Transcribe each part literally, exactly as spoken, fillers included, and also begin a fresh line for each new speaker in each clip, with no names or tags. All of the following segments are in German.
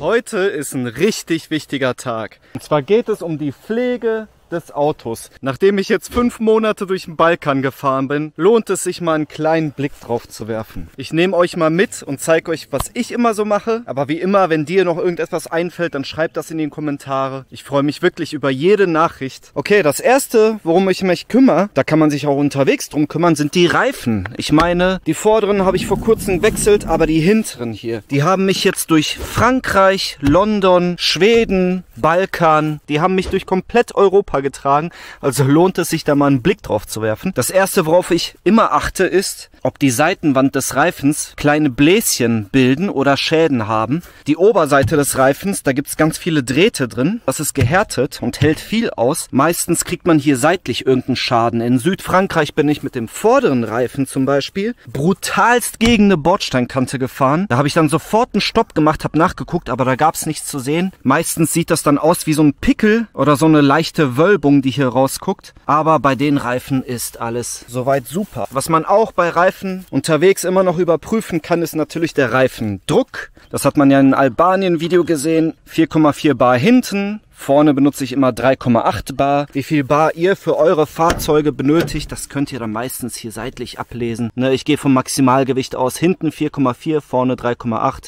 Heute ist ein richtig wichtiger Tag. Und zwar geht es um die Pflege des Autos. Nachdem ich jetzt fünf Monate durch den Balkan gefahren bin, lohnt es sich mal einen kleinen Blick drauf zu werfen. Ich nehme euch mal mit und zeige euch, was ich immer so mache. Aber wie immer, wenn dir noch irgendetwas einfällt, dann schreibt das in die Kommentare. Ich freue mich wirklich über jede Nachricht. Okay, das erste, worum ich mich kümmere, da kann man sich auch unterwegs drum kümmern, sind die Reifen. Ich meine, die vorderen habe ich vor kurzem gewechselt, aber die hinteren hier, die haben mich jetzt durch Frankreich, London, Schweden, Balkan, die haben mich durch komplett Europa getragen, also lohnt es sich da mal einen Blick drauf zu werfen. Das erste, worauf ich immer achte, ist, ob die Seitenwand des Reifens kleine Bläschen bilden oder Schäden haben. Die Oberseite des Reifens, da gibt es ganz viele Drähte drin. Das ist gehärtet und hält viel aus. Meistens kriegt man hier seitlich irgendeinen Schaden. In Südfrankreich bin ich mit dem vorderen Reifen zum Beispiel brutalst gegen eine Bordsteinkante gefahren. Da habe ich dann sofort einen Stopp gemacht, habe nachgeguckt, aber da gab es nichts zu sehen. Meistens sieht das dann aus wie so ein Pickel oder so eine leichte Wölbung, die hier rausguckt. Aber bei den Reifen ist alles soweit super. Was man auch bei Reifen unterwegs immer noch überprüfen kann, ist natürlich der Reifendruck. Das hat man ja in Albanien-Video gesehen. vier Komma vier Bar hinten. Vorne benutze ich immer drei Komma acht Bar. Wie viel Bar ihr für eure Fahrzeuge benötigt, das könnt ihr dann meistens hier seitlich ablesen. Ne, ich gehe vom Maximalgewicht aus. Hinten vier Komma vier, vorne drei Komma acht.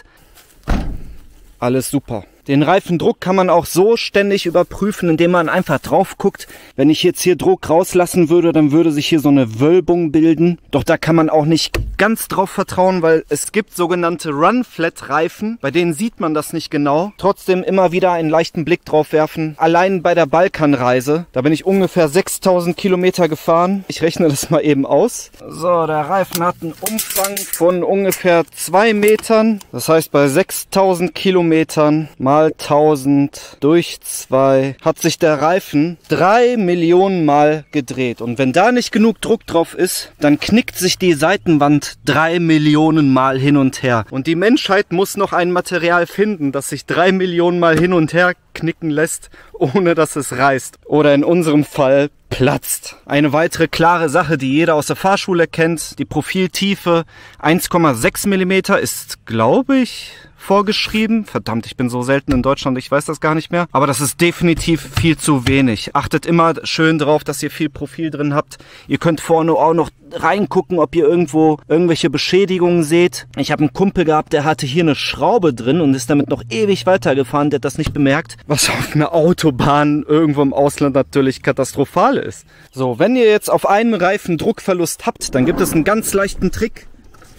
Alles super. Den Reifendruck kann man auch so ständig überprüfen, indem man einfach drauf guckt. Wenn ich jetzt hier Druck rauslassen würde, dann würde sich hier so eine Wölbung bilden. Doch da kann man auch nicht ganz drauf vertrauen, weil es gibt sogenannte Run-Flat-Reifen. Bei denen sieht man das nicht genau. Trotzdem immer wieder einen leichten Blick drauf werfen. Allein bei der Balkanreise, da bin ich ungefähr sechstausend Kilometer gefahren. Ich rechne das mal eben aus. So, der Reifen hat einen Umfang von ungefähr zwei Metern. Das heißt, bei sechstausend Kilometern mal tausend durch zwei hat sich der Reifen drei Millionen Mal gedreht. Und wenn da nicht genug Druck drauf ist, dann knickt sich die Seitenwand drei Millionen Mal hin und her. Und die Menschheit muss noch ein Material finden, das sich drei Millionen Mal hin und her knicken lässt, ohne dass es reißt. Oder in unserem Fall platzt. Eine weitere klare Sache, die jeder aus der Fahrschule kennt, die Profiltiefe eins Komma sechs Millimeter ist, glaube ich, vorgeschrieben. Verdammt, ich bin so selten in Deutschland, ich weiß das gar nicht mehr. Aber das ist definitiv viel zu wenig. Achtet immer schön drauf, dass ihr viel Profil drin habt. Ihr könnt vorne auch noch reingucken, ob ihr irgendwo irgendwelche Beschädigungen seht. Ich habe einen Kumpel gehabt, der hatte hier eine Schraube drin und ist damit noch ewig weitergefahren. Der hat das nicht bemerkt, was auf einer Autobahn irgendwo im Ausland natürlich katastrophal ist. So, wenn ihr jetzt auf einen Reifen Druckverlust habt, dann gibt es einen ganz leichten Trick.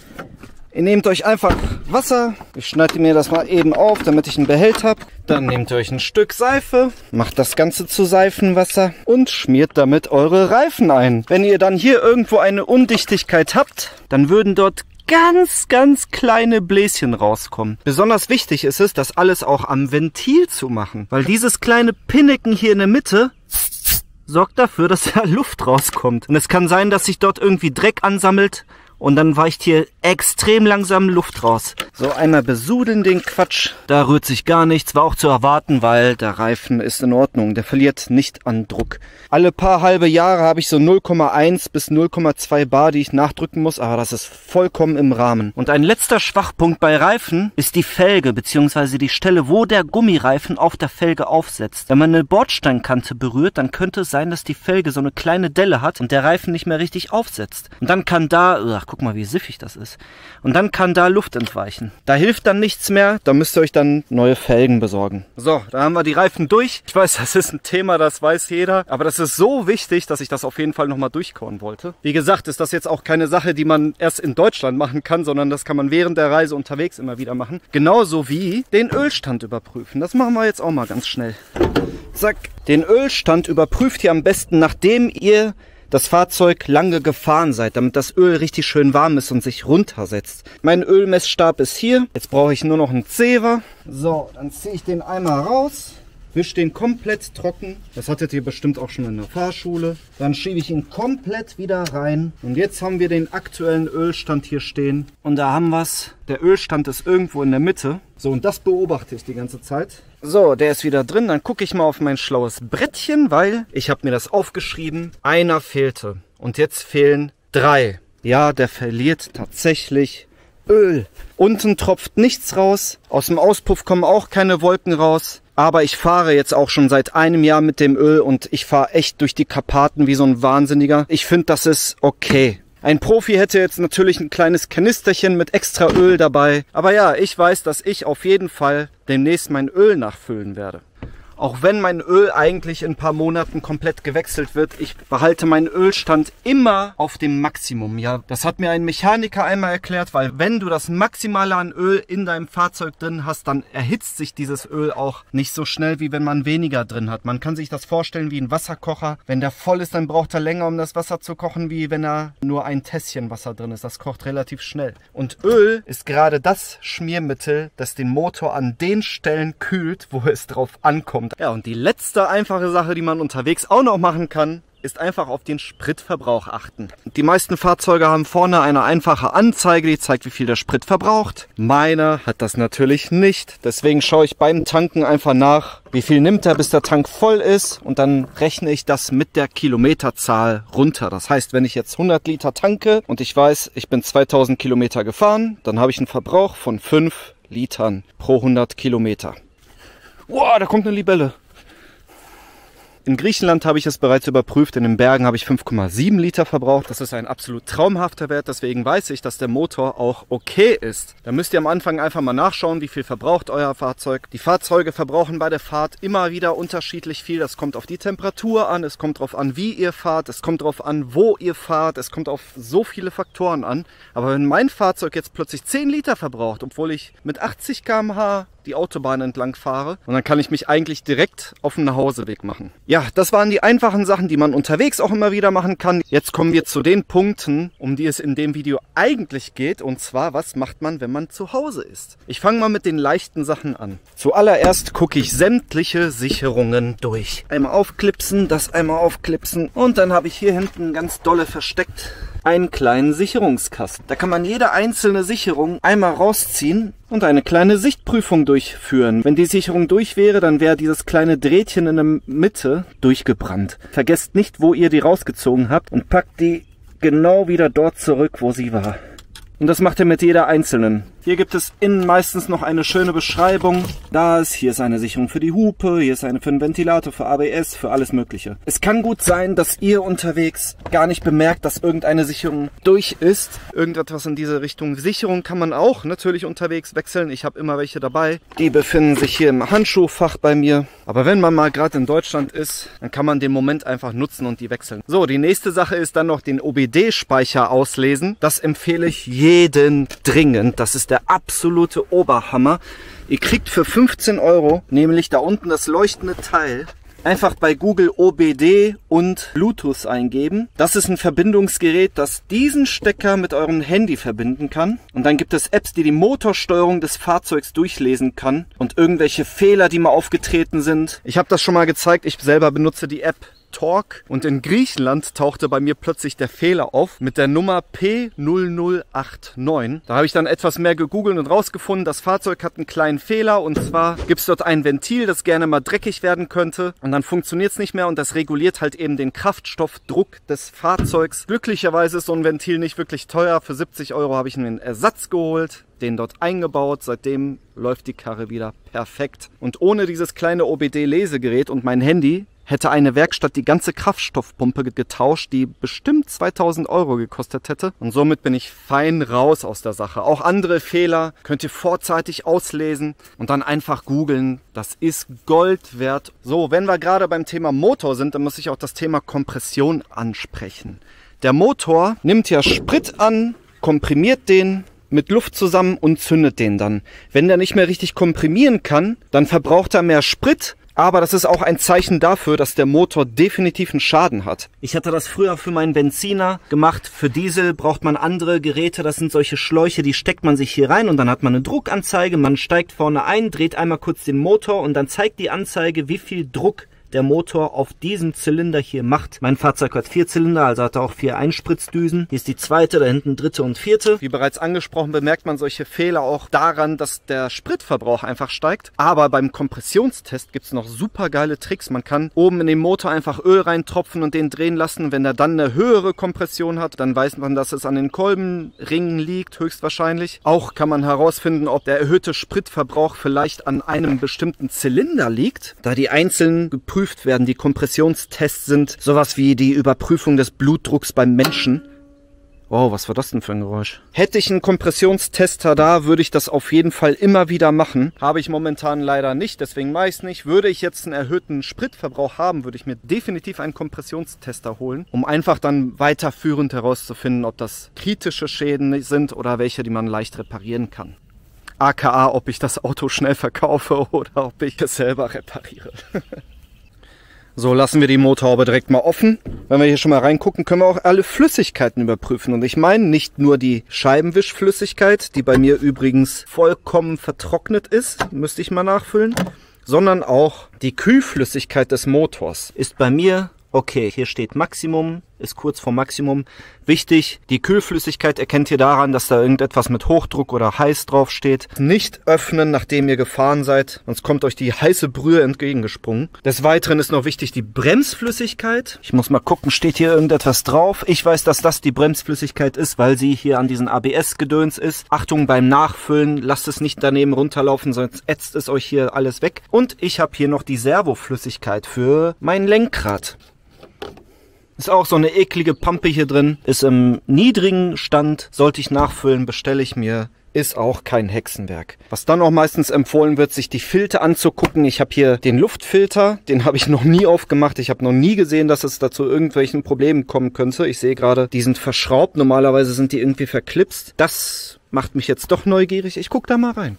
Ihr nehmt euch einfach Wasser, ich schneide mir das mal eben auf, damit ich einen Behälter habe. Dann nehmt ihr euch ein Stück Seife, macht das Ganze zu Seifenwasser und schmiert damit eure Reifen ein. Wenn ihr dann hier irgendwo eine Undichtigkeit habt, dann würden dort ganz, ganz kleine Bläschen rauskommen. Besonders wichtig ist es, das alles auch am Ventil zu machen, weil dieses kleine Pinneken hier in der Mitte sorgt dafür, dass da Luft rauskommt. Und es kann sein, dass sich dort irgendwie Dreck ansammelt. Und dann weicht hier extrem langsam Luft raus. So, einmal besudeln den Quatsch. Da rührt sich gar nichts. War auch zu erwarten, weil der Reifen ist in Ordnung. Der verliert nicht an Druck. Alle paar halbe Jahre habe ich so null Komma eins bis null Komma zwei Bar, die ich nachdrücken muss. Aber das ist vollkommen im Rahmen. Und ein letzter Schwachpunkt bei Reifen ist die Felge, beziehungsweise die Stelle, wo der Gummireifen auf der Felge aufsetzt. Wenn man eine Bordsteinkante berührt, dann könnte es sein, dass die Felge so eine kleine Delle hat und der Reifen nicht mehr richtig aufsetzt. Und dann kann da... Ach, guck mal, wie siffig das ist. Und dann kann da Luft entweichen. Da hilft dann nichts mehr. Da müsst ihr euch dann neue Felgen besorgen. So, da haben wir die Reifen durch. Ich weiß, das ist ein Thema, das weiß jeder. Aber das ist so wichtig, dass ich das auf jeden Fall nochmal durchkauen wollte. Wie gesagt, ist das jetzt auch keine Sache, die man erst in Deutschland machen kann, sondern das kann man während der Reise unterwegs immer wieder machen. Genauso wie den Ölstand überprüfen. Das machen wir jetzt auch mal ganz schnell. Zack. Den Ölstand überprüft ihr am besten, nachdem ihr das Fahrzeug lange gefahren seid, damit das Öl richtig schön warm ist und sich runtersetzt. Mein Ölmessstab ist hier. Jetzt brauche ich nur noch einen Zewa. So, dann ziehe ich den einmal raus. Wisch den komplett trocken. Das hattet ihr bestimmt auch schon in der Fahrschule. Dann schiebe ich ihn komplett wieder rein. Und jetzt haben wir den aktuellen Ölstand hier stehen. Und da haben wir es. Der Ölstand ist irgendwo in der Mitte. So, und das beobachte ich die ganze Zeit. So, der ist wieder drin. Dann gucke ich mal auf mein schlaues Brettchen, weil ich habe mir das aufgeschrieben. Einer fehlte. Und jetzt fehlen drei. Ja, der verliert tatsächlich Öl. Unten tropft nichts raus, aus dem Auspuff kommen auch keine Wolken raus. Aber ich fahre jetzt auch schon seit einem Jahr mit dem Öl und ich fahre echt durch die Karpaten wie so ein Wahnsinniger. Ich finde, das ist okay. Ein Profi hätte jetzt natürlich ein kleines Kanisterchen mit extra Öl dabei. Aber ja, ich weiß, dass ich auf jeden Fall demnächst mein Öl nachfüllen werde. Auch wenn mein Öl eigentlich in ein paar Monaten komplett gewechselt wird, ich behalte meinen Ölstand immer auf dem Maximum. Ja, das hat mir ein Mechaniker einmal erklärt, weil wenn du das Maximale an Öl in deinem Fahrzeug drin hast, dann erhitzt sich dieses Öl auch nicht so schnell, wie wenn man weniger drin hat. Man kann sich das vorstellen wie ein Wasserkocher. Wenn der voll ist, dann braucht er länger, um das Wasser zu kochen, wie wenn da nur ein Tässchen Wasser drin ist. Das kocht relativ schnell. Und Öl ist gerade das Schmiermittel, das den Motor an den Stellen kühlt, wo es drauf ankommt. Ja, und die letzte einfache Sache, die man unterwegs auch noch machen kann, ist einfach auf den Spritverbrauch achten. Die meisten Fahrzeuge haben vorne eine einfache Anzeige, die zeigt, wie viel der Sprit verbraucht. Meiner hat das natürlich nicht. Deswegen schaue ich beim Tanken einfach nach, wie viel nimmt er, bis der Tank voll ist. Und dann rechne ich das mit der Kilometerzahl runter. Das heißt, wenn ich jetzt hundert Liter tanke und ich weiß, ich bin zweitausend Kilometer gefahren, dann habe ich einen Verbrauch von fünf Litern pro hundert Kilometer. Wow, da kommt eine Libelle. In Griechenland habe ich es bereits überprüft. In den Bergen habe ich fünf Komma sieben Liter verbraucht. Das ist ein absolut traumhafter Wert. Deswegen weiß ich, dass der Motor auch okay ist. Da müsst ihr am Anfang einfach mal nachschauen, wie viel verbraucht euer Fahrzeug. Die Fahrzeuge verbrauchen bei der Fahrt immer wieder unterschiedlich viel. Das kommt auf die Temperatur an. Es kommt darauf an, wie ihr fahrt. Es kommt darauf an, wo ihr fahrt. Es kommt auf so viele Faktoren an. Aber wenn mein Fahrzeug jetzt plötzlich zehn Liter verbraucht, obwohl ich mit achtzig Kilometer pro Stunde die Autobahn entlang fahre, und dann kann ich mich eigentlich direkt auf den Nachhauseweg machen. Ja, das waren die einfachen Sachen, die man unterwegs auch immer wieder machen kann. Jetzt kommen wir zu den Punkten, um die es in dem Video eigentlich geht, und zwar, was macht man, wenn man zu Hause ist? Ich fange mal mit den leichten Sachen an. Zuallererst gucke ich sämtliche Sicherungen durch. Einmal aufklipsen, das einmal aufklipsen, und dann habe ich hier hinten ganz dolle versteckt einen kleinen Sicherungskasten. Da kann man jede einzelne Sicherung einmal rausziehen und eine kleine Sichtprüfung durchführen. Wenn die Sicherung durch wäre, dann wäre dieses kleine Drähtchen in der Mitte durchgebrannt. Vergesst nicht, wo ihr die rausgezogen habt, und packt die genau wieder dort zurück, wo sie war. Und das macht ihr mit jeder einzelnen. Hier gibt es innen meistens noch eine schöne Beschreibung. Da ist, hier ist eine Sicherung für die Hupe, hier ist eine für den Ventilator, für A B S, für alles Mögliche. Es kann gut sein, dass ihr unterwegs gar nicht bemerkt, dass irgendeine Sicherung durch ist. Irgendetwas in diese Richtung. Sicherung kann man auch natürlich unterwegs wechseln. Ich habe immer welche dabei. Die befinden sich hier im Handschuhfach bei mir. Aber wenn man mal gerade in Deutschland ist, dann kann man den Moment einfach nutzen und die wechseln. So, die nächste Sache ist dann noch den O B D-Speicher auslesen. Das empfehle ich jedem dringend. Das ist der absolute Oberhammer. Ihr kriegt für fünfzehn Euro nämlich da unten das leuchtende Teil. Einfach bei Google O B D und Bluetooth eingeben. Das ist ein Verbindungsgerät, das diesen Stecker mit eurem Handy verbinden kann. Und dann gibt es Apps, die die Motorsteuerung des Fahrzeugs durchlesen kann. Und irgendwelche Fehler, die mal aufgetreten sind. Ich habe das schon mal gezeigt. Ich selber benutze die App Torque, und in Griechenland tauchte bei mir plötzlich der Fehler auf mit der Nummer P null null acht neun. Da habe ich dann etwas mehr gegoogelt und rausgefunden, das Fahrzeug hat einen kleinen Fehler, und zwar gibt es dort ein Ventil, das gerne mal dreckig werden könnte, und dann funktioniert es nicht mehr, und das reguliert halt eben den Kraftstoffdruck des Fahrzeugs. Glücklicherweise ist so ein Ventil nicht wirklich teuer. Für siebzig Euro habe ich einen Ersatz geholt, den dort eingebaut. Seitdem läuft die Karre wieder perfekt. Und ohne dieses kleine O B D-Lesegerät und mein Handy hätte eine Werkstatt die ganze Kraftstoffpumpe getauscht, die bestimmt zweitausend Euro gekostet hätte. Und somit bin ich fein raus aus der Sache. Auch andere Fehler könnt ihr vorzeitig auslesen und dann einfach googeln. Das ist Gold wert. So, wenn wir gerade beim Thema Motor sind, dann muss ich auch das Thema Kompression ansprechen. Der Motor nimmt ja Sprit an, komprimiert den mit Luft zusammen und zündet den dann. Wenn der nicht mehr richtig komprimieren kann, dann verbraucht er mehr Sprit. Aber das ist auch ein Zeichen dafür, dass der Motor definitiv einen Schaden hat. Ich hatte das früher für meinen Benziner gemacht. Für Diesel braucht man andere Geräte. Das sind solche Schläuche, die steckt man sich hier rein und dann hat man eine Druckanzeige. Man steigt vorne ein, dreht einmal kurz den Motor und dann zeigt die Anzeige, wie viel Druck
der Motor auf diesem Zylinder hier macht. Mein Fahrzeug hat vier Zylinder, also hat er auch vier Einspritzdüsen. Hier ist die zweite, da hinten dritte und vierte.
Wie bereits angesprochen, bemerkt man solche Fehler auch daran, dass der Spritverbrauch einfach steigt. Aber beim Kompressionstest gibt es noch super geile Tricks. Man kann oben in den Motor einfach Öl reintropfen und den drehen lassen. Wenn er dann eine höhere Kompression hat, dann weiß man, dass es an den Kolbenringen liegt, höchstwahrscheinlich. Auch kann man herausfinden, ob der erhöhte Spritverbrauch vielleicht an einem bestimmten Zylinder liegt, da die einzeln geprüft werden. Die Kompressionstests sind sowas wie die Überprüfung des Blutdrucks beim Menschen. Wow, was war das denn für ein Geräusch? Hätte ich einen Kompressionstester da, würde ich das auf jeden Fall immer wieder machen. Habe ich momentan leider nicht, deswegen mache ich es nicht. Würde ich jetzt einen erhöhten Spritverbrauch haben, würde ich mir definitiv einen Kompressionstester holen, um einfach dann weiterführend herauszufinden, ob das kritische Schäden sind oder welche, die man leicht reparieren kann. aka, ob ich das Auto schnell verkaufe oder ob ich es selber repariere. So, lassen wir die Motorhaube direkt mal offen. Wenn wir hier schon mal reingucken, können wir auch alle Flüssigkeiten überprüfen. Und ich meine nicht nur die Scheibenwischflüssigkeit, die bei mir übrigens vollkommen vertrocknet ist, müsste ich mal nachfüllen, sondern auch die Kühlflüssigkeit des Motors ist bei mir okay. Hier steht Maximum, ist kurz vor Maximum. Wichtig, die Kühlflüssigkeit erkennt ihr daran, dass da irgendetwas mit Hochdruck oder heiß drauf steht. Nicht öffnen, nachdem ihr gefahren seid, sonst kommt euch die heiße Brühe entgegengesprungen. Des Weiteren ist noch wichtig die Bremsflüssigkeit. Ich muss mal gucken, steht hier irgendetwas drauf? Ich weiß, dass das die Bremsflüssigkeit ist, weil sie hier an diesen A B S-Gedöns ist. Achtung beim Nachfüllen, lasst es nicht daneben runterlaufen, sonst ätzt es euch hier alles weg. Und ich habe hier noch die Servoflüssigkeit für mein Lenkrad. Ist auch so eine eklige Pampe hier drin. Ist im niedrigen Stand. Sollte ich nachfüllen, bestelle ich mir. Ist auch kein Hexenwerk. Was dann auch meistens empfohlen wird, sich die Filter anzugucken. Ich habe hier den Luftfilter. Den habe ich noch nie aufgemacht. Ich habe noch nie gesehen, dass es dazu irgendwelchen Problemen kommen könnte. Ich sehe gerade, die sind verschraubt. Normalerweise sind die irgendwie verklipst. Das macht mich jetzt doch neugierig. Ich gucke da mal rein.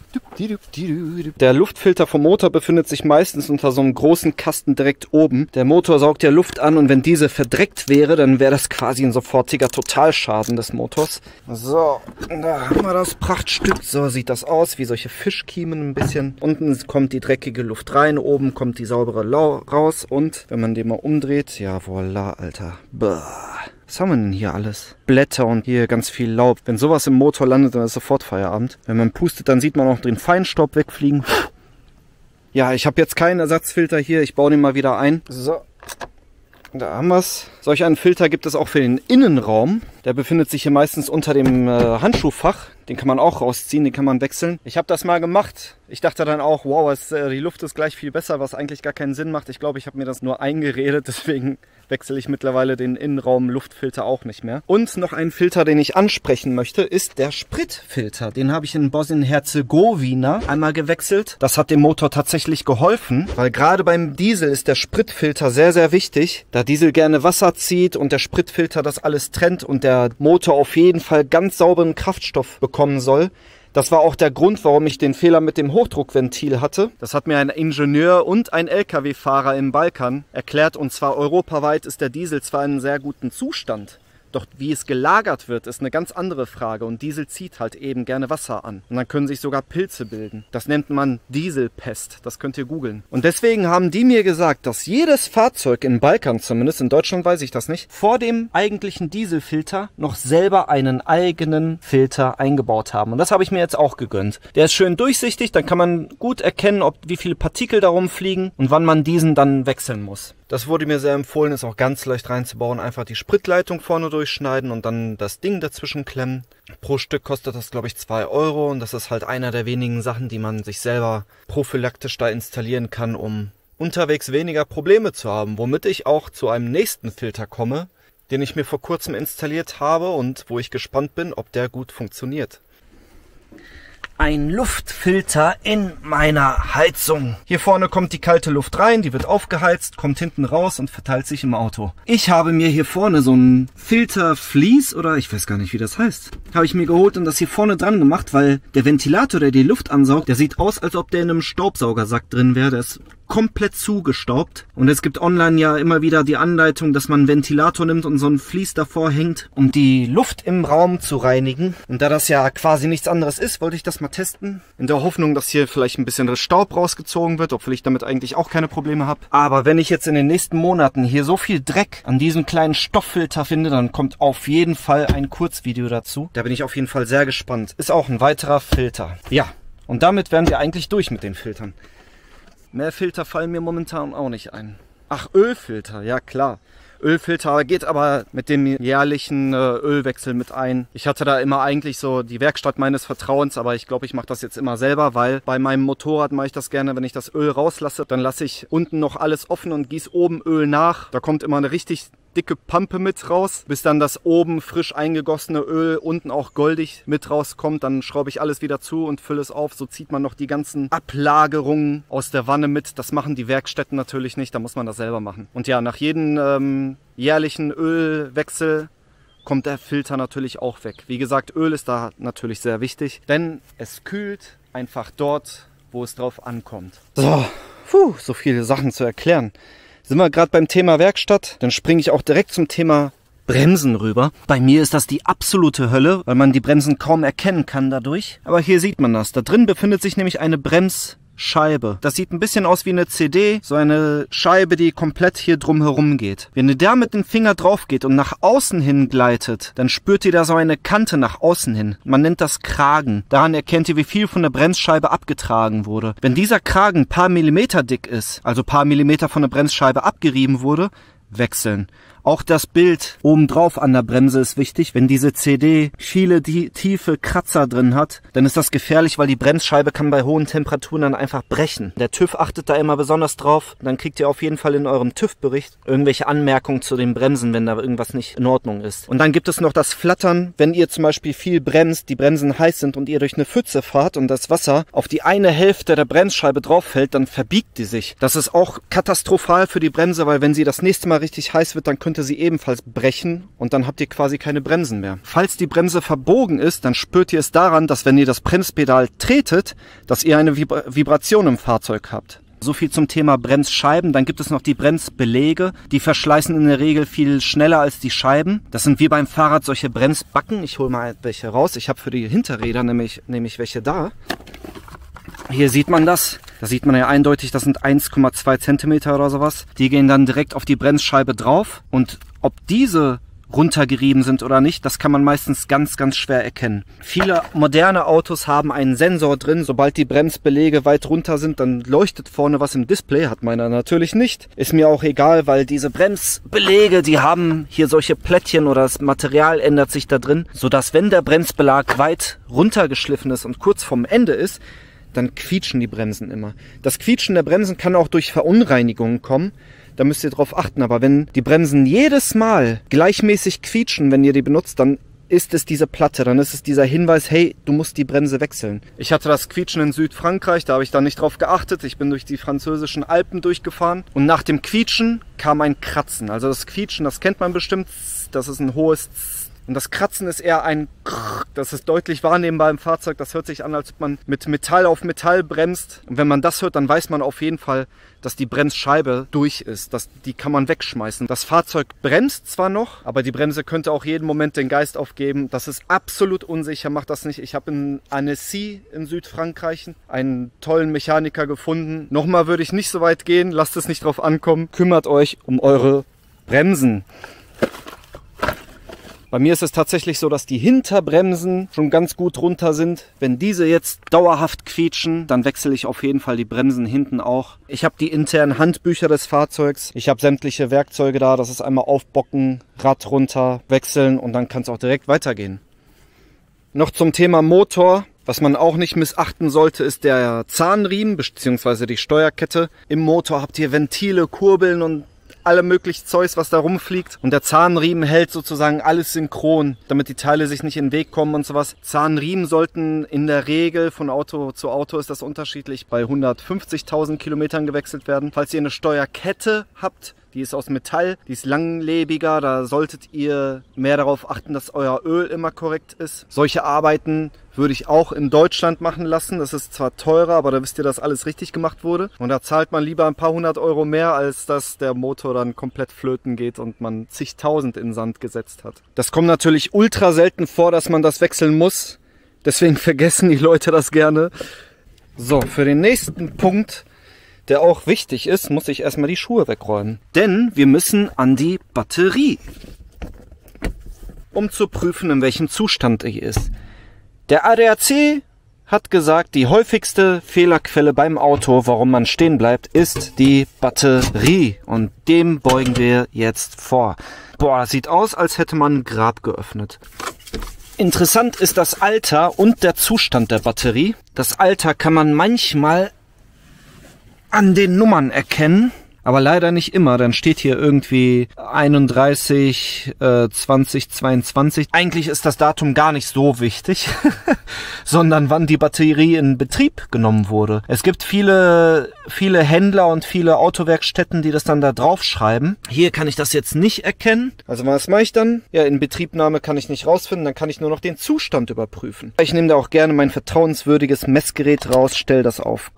Der Luftfilter vom Motor befindet sich meistens unter so einem großen Kasten direkt oben. Der Motor saugt ja Luft an und wenn diese verdreckt wäre, dann wäre das quasi ein sofortiger Totalschaden des Motors. So, da haben wir das Prachtstück. So sieht das aus, wie solche Fischkiemen ein bisschen. Unten kommt die dreckige Luft rein, oben kommt die saubere Lau raus und wenn man den mal umdreht, ja voilà, Alter. Bah. Was haben wir denn hier alles? Blätter und hier ganz viel Laub. Wenn sowas im Motor landet, dann ist sofort Feierabend. Wenn man pustet, dann sieht man auch den Feinstaub wegfliegen. Ja, ich habe jetzt keinen Ersatzfilter hier. Ich baue den mal wieder ein. So, da haben wir es. Solch einen Filter gibt es auch für den Innenraum. Der befindet sich hier meistens unter dem äh, Handschuhfach. Den kann man auch rausziehen, den kann man wechseln. Ich habe das mal gemacht. Ich dachte dann auch, wow, es, äh, die Luft ist gleich viel besser, was eigentlich gar keinen Sinn macht. Ich glaube, ich habe mir das nur eingeredet, deswegen wechsle ich mittlerweile den Innenraum-Luftfilter auch nicht mehr. Und noch ein Filter, den ich ansprechen möchte, ist der Spritfilter. Den habe ich in Bosnien-Herzegowina einmal gewechselt. Das hat dem Motor tatsächlich geholfen, weil gerade beim Diesel ist der Spritfilter sehr, sehr wichtig, da Diesel gerne Wasser zieht und der Spritfilter das alles trennt und der Motor auf jeden Fall ganz sauberen Kraftstoff bekommen soll. Das war auch der Grund, warum ich den Fehler mit dem Hochdruckventil hatte. Das hat mir ein Ingenieur und ein L K W-Fahrer im Balkan erklärt. Und zwar europaweit ist der Diesel zwar in einem sehr guten Zustand, doch wie es gelagert wird, ist eine ganz andere Frage. Und Diesel zieht halt eben gerne Wasser an. Und dann können sich sogar Pilze bilden. Das nennt man Dieselpest. Das könnt ihr googeln. Und deswegen haben die mir gesagt, dass jedes Fahrzeug im Balkan zumindest, in Deutschland weiß ich das nicht, vor dem eigentlichen Dieselfilter noch selber einen eigenen Filter eingebaut haben. Und das habe ich mir jetzt auch gegönnt. Der ist schön durchsichtig, dann kann man gut erkennen, ob wie viele Partikel darum fliegen und wann man diesen dann wechseln muss. Das wurde mir sehr empfohlen, ist auch ganz leicht reinzubauen. Einfach die Spritleitung vorne durchschneiden und dann das Ding dazwischen klemmen. Pro Stück kostet das, glaube ich, zwei Euro. Und das ist halt einer der wenigen Sachen, die man sich selber prophylaktisch da installieren kann, um unterwegs weniger Probleme zu haben. Womit ich auch zu einem nächsten Filter komme, den ich mir vor kurzem installiert habe und wo ich gespannt bin, ob der gut funktioniert. Ein Luftfilter in meiner Heizung. Hier vorne kommt die kalte Luft rein, die wird aufgeheizt, kommt hinten raus und verteilt sich im Auto. Ich habe mir hier vorne so ein Filtervlies oder ich weiß gar nicht, wie das heißt, habe ich mir geholt und das hier vorne dran gemacht, weil der Ventilator, der die Luft ansaugt, der sieht aus, als ob der in einem Staubsaugersack drin wäre. Der ist
komplett zugestaubt. Und es gibt online ja immer wieder die Anleitung, dass man einen Ventilator nimmt und so ein Vlies davor hängt, um die Luft im Raum zu reinigen. Und da das ja quasi nichts anderes ist, wollte ich das mal testen. In der Hoffnung, dass hier vielleicht ein bisschen Staub rausgezogen wird, obwohl ich damit eigentlich auch keine Probleme habe. Aber wenn ich jetzt in den nächsten Monaten hier so viel Dreck an diesem kleinen Stofffilter finde, dann kommt auf jeden Fall ein Kurzvideo dazu. Da bin ich auf jeden Fall sehr gespannt. Ist auch ein weiterer Filter. Ja, und damit wären wir eigentlich durch mit den Filtern. Mehr Filter fallen mir momentan auch nicht ein. Ach, Ölfilter, ja klar. Ölfilter geht aber mit dem jährlichen äh, Ölwechsel mit ein. Ich hatte da immer eigentlich so die Werkstatt meines Vertrauens, aber ich glaube, ich mache das jetzt immer selber, weil bei meinem Motorrad mache ich das gerne, wenn ich das Öl rauslasse, dann lasse ich unten noch alles offen und gieße oben Öl nach. Da kommt immer eine richtig dicke Pampe mit raus, bis dann das oben frisch eingegossene Öl unten auch goldig mit rauskommt. Dann schraube ich alles wieder zu und fülle es auf. So zieht man noch die ganzen Ablagerungen aus der Wanne mit. Das machen die Werkstätten natürlich nicht, da muss man das selber machen. Und ja, nach jedem ähm, jährlichen Ölwechsel kommt der Filter natürlich auch weg. Wie gesagt, Öl ist da natürlich sehr wichtig, denn es kühlt einfach dort, wo es drauf ankommt. So, puh, so viele Sachen zu erklären. Sind wir gerade beim Thema Werkstatt, dann springe ich auch direkt zum Thema Bremsen rüber. Bei mir ist das die absolute Hölle, weil man die Bremsen kaum erkennen kann dadurch. Aber hier sieht man das. Da drin befindet sich nämlich eine Bremsscheibe. Das sieht ein bisschen aus wie eine C D, so eine Scheibe, die komplett hier drum herum geht. Wenn ihr da mit dem Finger drauf geht und nach außen hin gleitet, dann spürt ihr da so eine Kante nach außen hin. Man nennt das Kragen. Daran erkennt ihr, wie viel von der Bremsscheibe abgetragen wurde. Wenn dieser Kragen ein paar Millimeter dick ist, also ein paar Millimeter von der Bremsscheibe abgerieben wurde, wechseln. Auch das Bild obendrauf an der Bremse ist wichtig. Wenn diese C D viele die tiefe Kratzer drin hat, dann ist das gefährlich, weil die Bremsscheibe kann bei hohen Temperaturen dann einfach brechen. Der TÜV achtet da immer besonders drauf. Dann kriegt ihr auf jeden Fall in eurem TÜV-Bericht irgendwelche Anmerkungen zu den Bremsen, wenn da irgendwas nicht in Ordnung ist. Und dann gibt es noch das Flattern. Wenn ihr zum Beispiel viel bremst, die Bremsen heiß sind und ihr durch eine Pfütze fahrt und das Wasser auf die eine Hälfte der Bremsscheibe drauf fällt, dann verbiegt die sich. Das ist auch katastrophal für die Bremse, weil wenn sie das nächste Mal richtig heiß wird, dann könnte sie ebenfalls brechen und dann habt ihr quasi keine Bremsen mehr. Falls die Bremse verbogen ist, dann spürt ihr es daran, dass wenn ihr das Bremspedal tretet, dass ihr eine Vibra- Vibration im Fahrzeug habt. So viel zum Thema Bremsscheiben. Dann gibt es noch die Bremsbeläge. Die verschleißen in der Regel viel schneller als die Scheiben. Das sind wie beim Fahrrad solche Bremsbacken. Ich hole mal welche raus. Ich habe für die Hinterräder nämlich, nämlich welche da. Hier sieht man das. Da sieht man ja eindeutig, das sind eins Komma zwei Zentimeter oder sowas. Die gehen dann direkt auf die Bremsscheibe drauf. Und ob diese runtergerieben sind oder nicht, das kann man meistens ganz, ganz schwer erkennen. Viele moderne Autos haben einen Sensor drin. Sobald die Bremsbeläge weit runter sind, dann leuchtet vorne was im Display. Hat meiner natürlich nicht. Ist mir auch egal, weil diese Bremsbeläge, die haben hier solche Plättchen oder das Material ändert sich da drin, sodass wenn der Bremsbelag weit runtergeschliffen ist und kurz vorm Ende ist, dann quietschen die Bremsen immer. Das Quietschen der Bremsen kann auch durch Verunreinigungen kommen. Da müsst ihr drauf achten. Aber wenn die Bremsen jedes Mal gleichmäßig quietschen, wenn ihr die benutzt, dann ist es diese Platte. Dann ist es dieser Hinweis, hey, du musst die Bremse wechseln. Ich hatte das Quietschen in Südfrankreich, da habe ich dann nicht drauf geachtet. Ich bin durch die französischen Alpen durchgefahren und nach dem Quietschen kam ein Kratzen. Also das Quietschen, das kennt man bestimmt, das ist ein hohes Z. Und das Kratzen ist eher ein Krrr. Das ist deutlich wahrnehmbar im Fahrzeug. Das hört sich an, als ob man mit Metall auf Metall bremst. Und wenn man das hört, dann weiß man auf jeden Fall, dass die Bremsscheibe durch ist. Das, die kann man wegschmeißen. Das Fahrzeug bremst zwar noch, aber die Bremse könnte auch jeden Moment den Geist aufgeben. Das ist absolut unsicher. Macht das nicht. Ich habe in Annecy in Südfrankreich einen tollen Mechaniker gefunden. Nochmal würde ich nicht so weit gehen. Lasst es nicht drauf ankommen. Kümmert euch um eure Bremsen. Bei mir ist es tatsächlich so, dass die Hinterbremsen schon ganz gut runter sind. Wenn diese jetzt dauerhaft quietschen, dann wechsle ich auf jeden Fall die Bremsen hinten auch. Ich habe die internen Handbücher des Fahrzeugs. Ich habe sämtliche Werkzeuge da. Das ist einmal aufbocken, Rad runter, wechseln und dann kann es auch direkt weitergehen. Noch zum Thema Motor. Was man auch nicht missachten sollte, ist der Zahnriemen bzw. die Steuerkette. Im Motor habt ihr Ventile, Kurbeln und alle möglichen Zeugs, was da rumfliegt. Und der Zahnriemen hält sozusagen alles synchron, damit die Teile sich nicht in den Weg kommen und sowas. Zahnriemen sollten in der Regel, von Auto zu Auto ist das unterschiedlich, bei hundertfünfzigtausend Kilometern gewechselt werden. Falls ihr eine Steuerkette habt,
Die ist aus Metall, die ist langlebiger, da solltet ihr mehr darauf achten, dass euer Öl immer korrekt ist. Solche Arbeiten würde ich auch in Deutschland machen lassen. Das ist zwar teurer, aber da wisst ihr, dass alles richtig gemacht wurde. Und da zahlt man lieber ein paar hundert Euro mehr, als dass der Motor dann komplett flöten geht und man zigtausend in den Sand gesetzt hat. Das kommt natürlich ultra selten vor, dass man das wechseln muss. Deswegen vergessen die Leute das gerne. So, für den nächsten Punkt, der auch wichtig ist, muss ich erstmal die Schuhe wegräumen. Denn wir müssen an die Batterie, um zu prüfen, in welchem Zustand die ist. Der A D A C hat gesagt, die häufigste Fehlerquelle beim Auto, warum man stehen bleibt, ist die Batterie. Und dem beugen wir jetzt vor. Boah, das sieht aus, als hätte man ein Grab geöffnet. Interessant ist das Alter und der Zustand der Batterie. Das Alter kann man manchmal an den Nummern erkennen, aber leider nicht immer. Dann steht hier irgendwie einunddreißig, äh, zwanzig, zweiundzwanzig. Eigentlich ist das Datum gar nicht so wichtig, sondern wann die Batterie in Betrieb genommen wurde. Es gibt viele, viele Händler und viele Autowerkstätten, die das dann da drauf schreiben. Hier kann ich das jetzt nicht erkennen. Also was mache ich dann? Ja, in Betriebnahme kann ich nicht rausfinden, dann kann ich nur noch den Zustand überprüfen. Ich nehme da auch gerne mein vertrauenswürdiges Messgerät raus, stelle das auf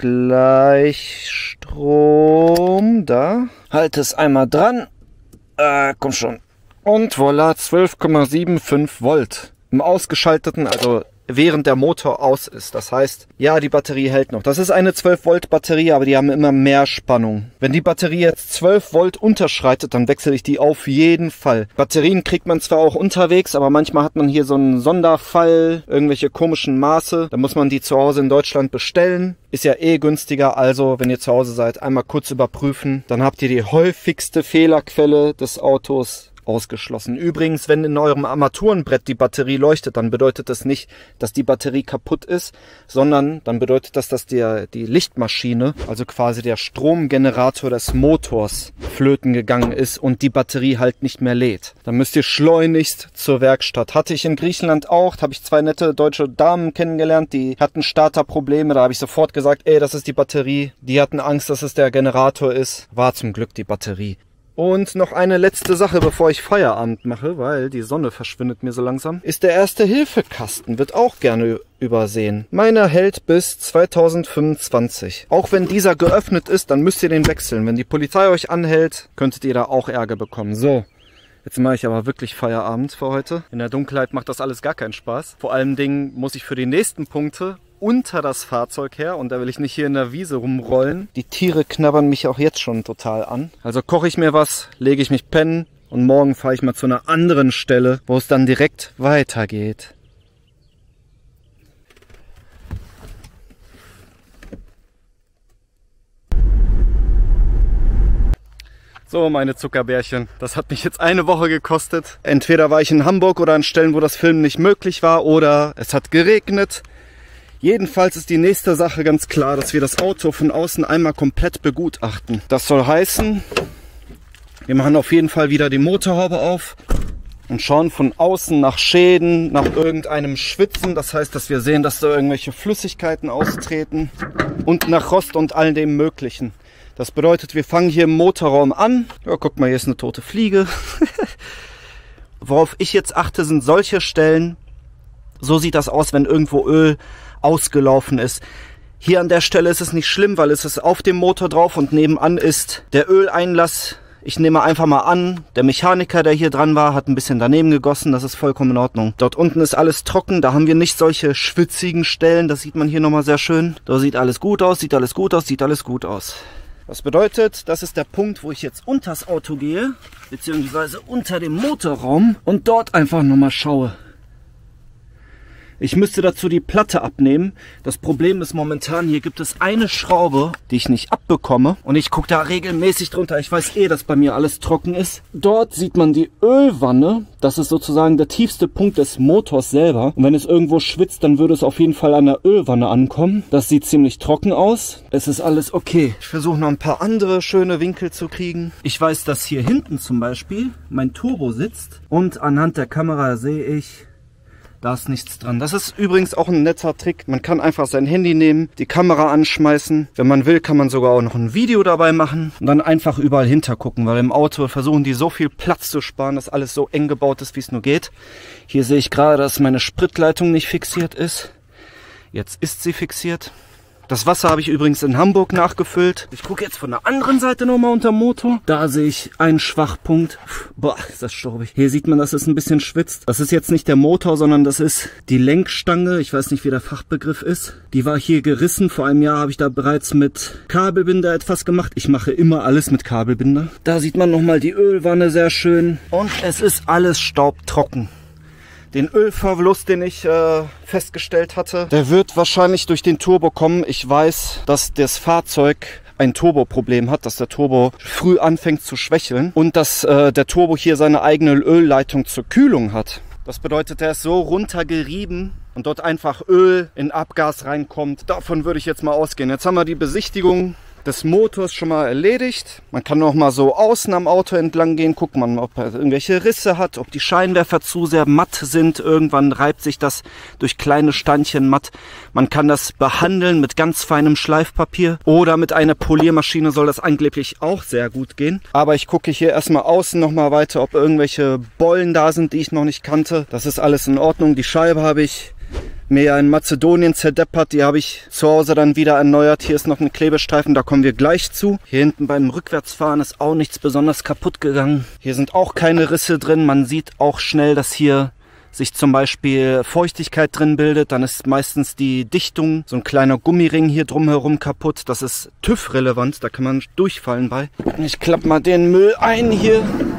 Gleichstrom. Da. Halte es einmal dran. Äh, komm schon. Und voilà, zwölf Komma fünfundsiebzig Volt. Im ausgeschalteten, also während der Motor aus ist. Das heißt, ja, die Batterie hält noch. Das ist eine zwölf Volt Batterie, aber die haben immer mehr Spannung. Wenn die Batterie jetzt zwölf Volt unterschreitet, dann wechsle ich die auf jeden Fall. Batterien kriegt man zwar auch unterwegs, aber manchmal hat man hier so einen Sonderfall, irgendwelche komischen Maße. Da muss man die zu Hause in Deutschland bestellen. Ist ja eh günstiger, also wenn ihr zu Hause seid, einmal kurz überprüfen. Dann habt ihr die häufigste Fehlerquelle des Autos ausgeschlossen. Übrigens, wenn in eurem Armaturenbrett die Batterie leuchtet, dann bedeutet das nicht, dass die Batterie kaputt ist, sondern dann bedeutet das, dass der, die Lichtmaschine, also quasi der Stromgenerator des Motors, flöten gegangen ist und die Batterie halt nicht mehr lädt. Dann müsst ihr schleunigst zur Werkstatt. Hatte ich in Griechenland auch, da habe ich zwei nette deutsche Damen kennengelernt, die hatten Starterprobleme, da habe ich sofort gesagt, ey, das ist die Batterie. Die hatten Angst, dass es der Generator ist. War zum Glück die Batterie. Und noch eine letzte Sache, bevor ich Feierabend mache, weil die Sonne verschwindet mir so langsam, ist der Erste-Hilfe-Kasten, wird auch gerne übersehen. Meiner hält bis zweitausendfünfundzwanzig. Auch wenn dieser geöffnet ist, dann müsst ihr den wechseln. Wenn die Polizei euch anhält, könntet ihr da auch Ärger bekommen. So, jetzt mache ich aber wirklich Feierabend für heute. In der Dunkelheit macht das alles gar keinen Spaß. Vor allen Dingen muss ich für die nächsten Punkte unter das Fahrzeug her und da will ich nicht hier in der Wiese rumrollen. Die Tiere knabbern mich auch jetzt schon total an. Also koche ich mir was, lege ich mich pennen und morgen fahre ich mal zu einer anderen Stelle, wo es dann direkt weitergeht. So, meine Zuckerbärchen, das hat mich jetzt eine Woche gekostet. Entweder war ich in Hamburg oder an Stellen, wo das Filmen nicht möglich war, oder es hat geregnet. Jedenfalls ist die nächste Sache ganz klar, dass wir das Auto von außen einmal komplett begutachten. Das soll heißen, wir machen auf jeden Fall wieder die Motorhaube auf und schauen von außen nach Schäden, nach irgendeinem Schwitzen. Das heißt, dass wir sehen, dass da irgendwelche Flüssigkeiten austreten und nach Rost und all dem Möglichen. Das bedeutet, wir fangen hier im Motorraum an. Ja, guck mal, hier ist eine tote Fliege. Worauf ich jetzt achte, sind solche Stellen. So sieht das aus, wenn irgendwo Öl ausgelaufen ist. Hier an der Stelle ist es nicht schlimm, weil es ist auf dem Motor drauf und nebenan ist der Öleinlass. Ich nehme einfach mal an, der Mechaniker, der hier dran war, hat ein bisschen daneben gegossen. Das ist vollkommen in Ordnung. Dort unten ist alles trocken. Da haben wir nicht solche schwitzigen Stellen. Das sieht man hier nochmal sehr schön. Da sieht alles gut aus, sieht alles gut aus, sieht alles gut aus. Das bedeutet, das ist der Punkt, wo ich jetzt unters Auto gehe, beziehungsweise unter dem Motorraum und dort einfach nochmal schaue. Ich müsste dazu die Platte abnehmen. Das Problem ist momentan, hier gibt es eine Schraube, die ich nicht abbekomme. Und ich gucke da regelmäßig drunter. Ich weiß eh, dass bei mir alles trocken ist. Dort sieht man die Ölwanne. Das ist sozusagen der tiefste Punkt des Motors selber. Und wenn es irgendwo schwitzt, dann würde es auf jeden Fall an der Ölwanne ankommen. Das sieht ziemlich trocken aus. Es ist alles okay. Ich versuche noch ein paar andere schöne Winkel zu kriegen. Ich weiß, dass hier hinten zum Beispiel mein Turbo sitzt. Und anhand der Kamera sehe ich,
Da ist nichts dran. Das ist übrigens auch ein netter Trick. Man kann einfach sein Handy nehmen, die Kamera anschmeißen. Wenn man will, kann man sogar auch noch ein Video dabei machen und dann einfach überall hintergucken, weil im Auto versuchen die so viel Platz zu sparen, dass alles so eng gebaut ist, wie es nur geht. Hier sehe ich gerade, dass meine Spritleitung nicht fixiert ist. Jetzt ist sie fixiert. Das Wasser habe ich übrigens in Hamburg nachgefüllt. Ich gucke jetzt von der anderen Seite nochmal unter Motor. Da sehe ich einen Schwachpunkt. Boah, ist das staubig. Hier sieht man, dass es ein bisschen schwitzt. Das ist jetzt nicht der Motor, sondern das ist die Lenkstange. Ich weiß nicht, wie der Fachbegriff ist. Die war hier gerissen. Vor einem Jahr habe ich da bereits mit Kabelbinder etwas gemacht. Ich mache immer alles mit Kabelbinder. Da sieht man nochmal die Ölwanne sehr schön. Und es ist alles staubtrocken. Den Ölverlust, den ich äh, festgestellt hatte, der wird wahrscheinlich durch den Turbo kommen. Ich weiß, dass das Fahrzeug ein Turboproblem hat, dass der Turbo früh anfängt zu schwächeln und dass äh, der Turbo hier seine eigene Ölleitung zur Kühlung hat. Das bedeutet, er ist so runtergerieben und dort einfach Öl in Abgas reinkommt. Davon würde ich jetzt mal ausgehen. Jetzt haben wir die Besichtigung des Motors schon mal erledigt. Man kann noch mal so außen am Auto entlang gehen, gucken, man, ob er irgendwelche Risse hat, ob die Scheinwerfer zu sehr matt sind. Irgendwann reibt sich das durch kleine Steinchen matt. Man kann das behandeln mit ganz feinem Schleifpapier oder mit einer Poliermaschine soll das angeblich auch sehr gut gehen. Aber ich gucke hier erstmal außen noch mal weiter, ob irgendwelche Bollen da sind, die ich noch nicht kannte. Das ist alles in Ordnung. Die Scheibe habe ich mir in Mazedonien zerdeppert, die habe ich zu Hause dann wieder erneuert. Hier ist noch ein Klebestreifen, da kommen wir gleich zu. Hier hinten beim Rückwärtsfahren ist auch nichts besonders kaputt gegangen. Hier sind auch keine Risse drin. Man sieht auch schnell, dass hier sich zum Beispiel Feuchtigkeit drin bildet. Dann ist meistens die Dichtung, so ein kleiner Gummiring hier drumherum kaputt. Das ist TÜV-relevant, da kann man durchfallen bei. Ich klappe mal den Müll ein hier.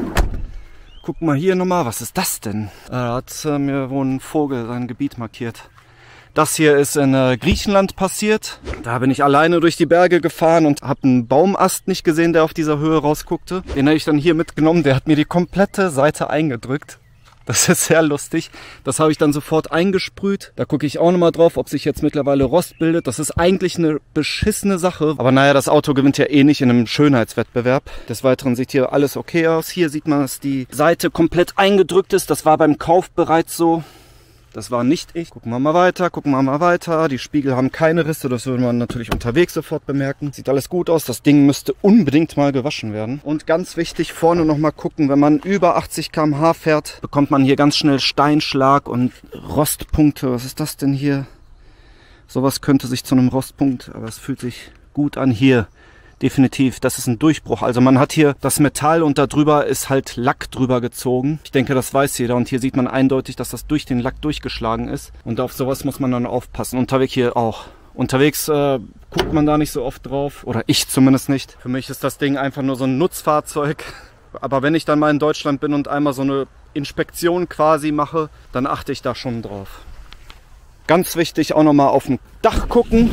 Guck mal hier nochmal, was ist das denn? Da hat äh, mir wohl ein Vogel sein Gebiet markiert. Das hier ist in äh, Griechenland passiert. Da bin ich alleine durch die Berge gefahren und habe einen Baumast nicht gesehen, der auf dieser Höhe rausguckte. Den habe ich dann hier mitgenommen. Der hat mir die komplette Seite eingedrückt. Das ist sehr lustig. Das habe ich dann sofort eingesprüht. Da gucke ich auch nochmal drauf, ob sich jetzt mittlerweile Rost bildet. Das ist eigentlich eine beschissene Sache. Aber naja, das Auto gewinnt ja eh nicht in einem Schönheitswettbewerb. Des Weiteren sieht hier alles okay aus. Hier sieht man, dass die Seite komplett eingedrückt ist. Das war beim Kauf bereits so. Das war nicht ich. Gucken wir mal weiter, gucken wir mal weiter. Die Spiegel haben keine Risse, das würde man natürlich unterwegs sofort bemerken. Sieht alles gut aus, das Ding müsste unbedingt mal gewaschen werden. Und ganz wichtig, vorne noch mal gucken, wenn man über achtzig Kilometer pro Stunde fährt, bekommt man hier ganz schnell Steinschlag und Rostpunkte. Was ist das denn hier? Sowas könnte sich zu einem Rostpunkt, aber es fühlt sich gut an hier. Definitiv, das ist ein Durchbruch. Also man hat hier das Metall und da drüber ist halt Lack drüber gezogen. Ich denke, das weiß jeder. Und hier sieht man eindeutig, dass das durch den Lack durchgeschlagen ist. Und auf sowas muss man dann aufpassen. Unterwegs hier auch. Unterwegs äh, guckt man da nicht so oft drauf. Oder ich zumindest nicht. Für mich ist das Ding einfach nur so ein Nutzfahrzeug. Aber wenn ich dann mal in Deutschland bin und einmal so eine Inspektion quasi mache, dann achte ich da schon drauf. Ganz wichtig, auch nochmal auf dem Dach gucken.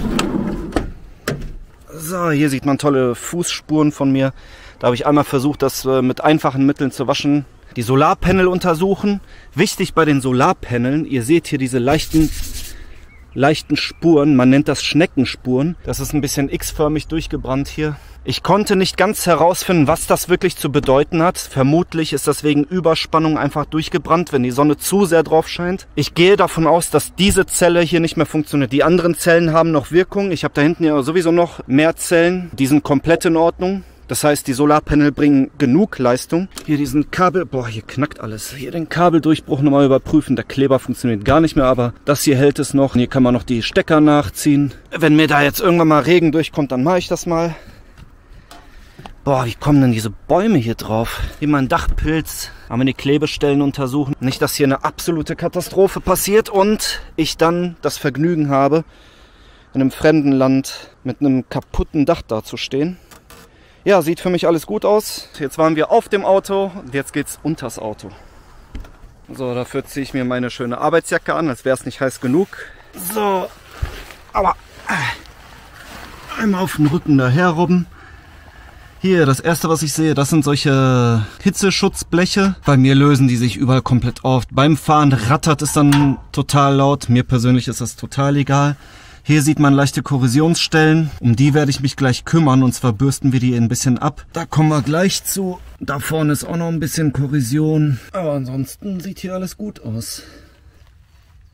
So, hier sieht man tolle Fußspuren von mir. Da habe ich einmal versucht, das äh, mit einfachen Mitteln zu waschen. Die Solarpanel untersuchen. Wichtig bei den Solarpaneln, ihr seht hier diese leichten, leichten Spuren. Man nennt das Schneckenspuren. Das ist ein bisschen x-förmig durchgebrannt hier. Ich konnte nicht ganz herausfinden, was das wirklich zu bedeuten hat. Vermutlich ist das wegen Überspannung einfach durchgebrannt, wenn die Sonne zu sehr drauf scheint. Ich gehe davon aus, dass diese Zelle hier nicht mehr funktioniert. Die anderen Zellen haben noch Wirkung. Ich habe da hinten ja sowieso noch mehr Zellen. Die sind komplett in Ordnung. Das heißt, die Solarpanel bringen genug Leistung. Hier diesen Kabel... Boah, hier knackt alles. Hier den Kabeldurchbruch nochmal überprüfen. Der Kleber funktioniert gar nicht mehr, aber das hier hält es noch. Hier kann man noch die Stecker nachziehen. Wenn mir da jetzt irgendwann mal Regen durchkommt, dann mache ich das mal. Boah, wie kommen denn diese Bäume hier drauf? Hier mal ein Dachpilz. Haben wir die Klebestellen untersuchen. Nicht, dass hier eine absolute Katastrophe passiert und ich dann das Vergnügen habe, in einem fremden Land mit einem kaputten Dach dazustehen. Ja, sieht für mich alles gut aus. Jetzt waren wir auf dem Auto und jetzt geht's unters Auto. So, dafür ziehe ich mir meine schöne Arbeitsjacke an, als wäre es nicht heiß genug. So, aber einmal auf den Rücken daher robben. Hier, das erste, was ich sehe, das sind solche Hitzeschutzbleche. Bei mir lösen die sich überall komplett auf. Beim Fahren rattert es dann total laut. Mir persönlich ist das total egal. Hier sieht man leichte Korrosionsstellen. Um die werde ich mich gleich kümmern. Und zwar bürsten wir die ein bisschen ab. Da kommen wir gleich zu. Da vorne ist auch noch ein bisschen Korrosion. Aber ansonsten sieht hier alles gut aus.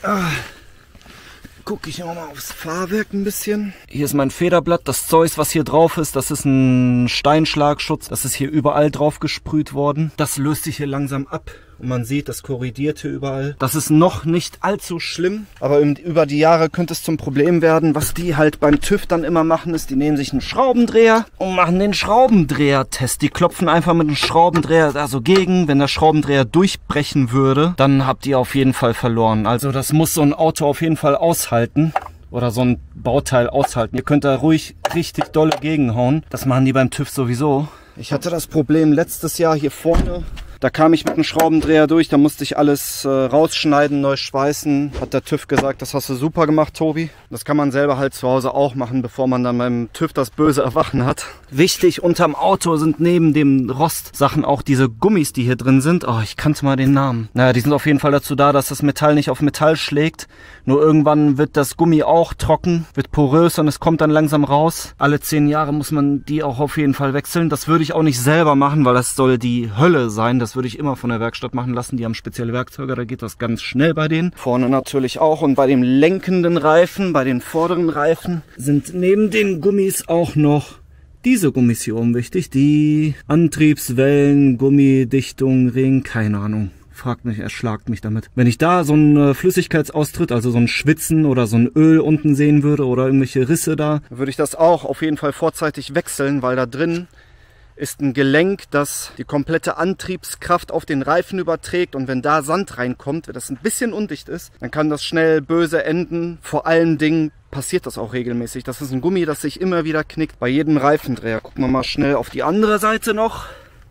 Ah. Gucke ich auch mal aufs Fahrwerk ein bisschen. Hier ist mein Federblatt. Das Zeug, was hier drauf ist, das ist ein Steinschlagschutz. Das ist hier überall drauf gesprüht worden. Das löst sich hier langsam ab. Und man sieht, das korrigiert hier überall. Das ist noch nicht allzu schlimm. Aber über die Jahre könnte es zum Problem werden. Was die halt beim TÜV dann immer machen, ist, die nehmen sich einen Schraubendreher und machen den Schraubendreher-Test. Die klopfen einfach mit einem Schraubendreher da so gegen. Wenn der Schraubendreher durchbrechen würde, dann habt ihr auf jeden Fall verloren. Also das muss so ein Auto auf jeden Fall aushalten. Oder so ein Bauteil aushalten. Ihr könnt da ruhig richtig dolle gegenhauen. Das machen die beim TÜV sowieso. Ich hatte das Problem letztes Jahr hier vorne. Da kam ich mit einem Schraubendreher durch, da musste ich alles äh, rausschneiden, neu schweißen. Hat der TÜV gesagt, das hast du super gemacht, Tobi. Das kann man selber halt zu Hause auch machen, bevor man dann beim TÜV das böse Erwachen hat. Wichtig, unterm Auto sind neben dem Rostsachen auch diese Gummis, die hier drin sind. Oh, ich kannte mal den Namen. Naja, die sind auf jeden Fall dazu da, dass das Metall nicht auf Metall schlägt. Nur irgendwann wird das Gummi auch trocken, wird porös und es kommt dann langsam raus. Alle zehn Jahre muss man die auch auf jeden Fall wechseln. Das würde ich auch nicht selber machen, weil das soll die Hölle sein. Das würde ich immer von der Werkstatt machen lassen. Die haben spezielle Werkzeuge, da geht das ganz schnell bei denen. Vorne natürlich auch. Und bei dem lenkenden Reifen, bei den vorderen Reifen, sind neben den Gummis auch noch diese Gummis hier oben wichtig. Die Antriebswellen, Gummidichtung, Ring, keine Ahnung. Fragt mich, erschlagt mich damit. Wenn ich da so einen Flüssigkeitsaustritt, also so ein Schwitzen oder so ein Öl unten sehen würde oder irgendwelche Risse da, würde ich das auch auf jeden Fall vorzeitig wechseln, weil da drin ist ein Gelenk, das die komplette Antriebskraft auf den Reifen überträgt, und wenn da Sand reinkommt, wenn das ein bisschen undicht ist, dann kann das schnell böse enden. Vor allen Dingen passiert das auch regelmäßig. Das ist ein Gummi, das sich immer wieder knickt bei jedem Reifendreher. Gucken wir mal schnell auf die andere Seite noch.